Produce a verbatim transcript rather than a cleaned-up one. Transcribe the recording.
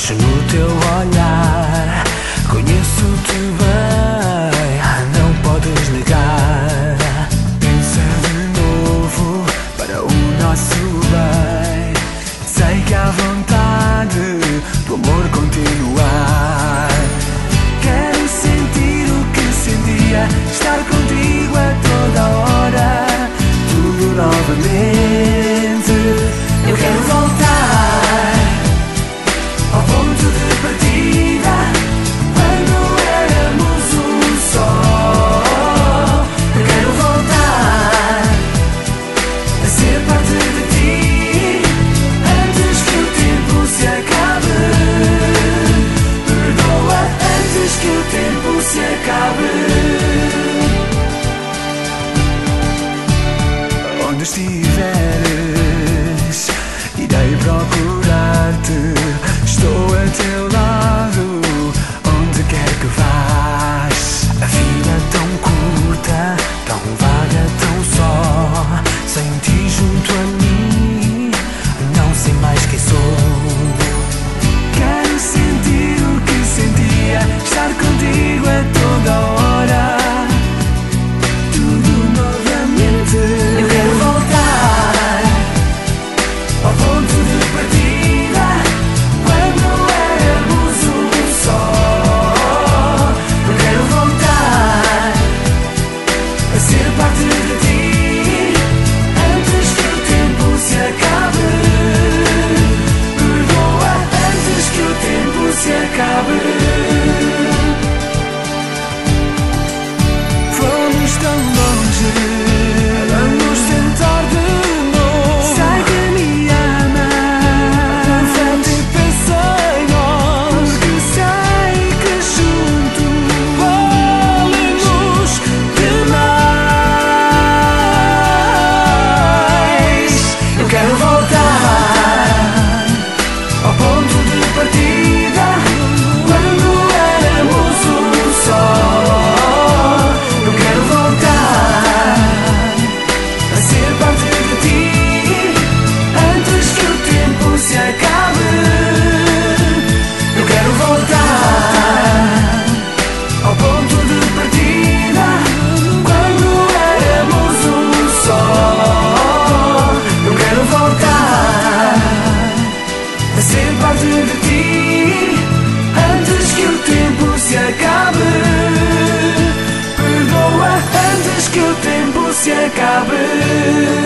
Vejo no teu olhar, conheço-te bem, não podes negar. Pensa de novo para o nosso bem. Sei que há vontade do amor continuar. Quero sentir o que sentia, estar contigo a toda hora, tudo novamente. Eu quero voltar ao ponto de partida, quando éramos um só. Eu quero voltar a ser parte de ti, antes que o tempo se acabe. Perdoa antes que o tempo se acabe. Onde estiveres, irei procurar-te. Estou a teu lado, onde quer que vás. A vida tão curta, tão vaga, tão só. Sem ti junto a mim, não sei mais quem sou. Quero sentir o que sentia, estar contigo a toda hora, tudo novamente. Eu quero voltar ao ponto de partida, quando éramos um só. Eu quero voltar a ser parte de ti, antes que o tempo se acabe. Perdoa antes que o tempo se acabe. Fomos tão longe, vamos tentar de novo. Sei que me amas, confere e pensa em nós, porque sei que juntos valemos demais. Eu quero voltar ao ponto de partida, quando éramos um só. Eu quero voltar a ser parte de ti, antes que o tempo se acabe. Eu quero voltar ao ponto de partida, quando éramos um só. Eu quero voltar a ser parte de ti, antes que o tempo se acabe. Perdoa antes que o tempo se acabe.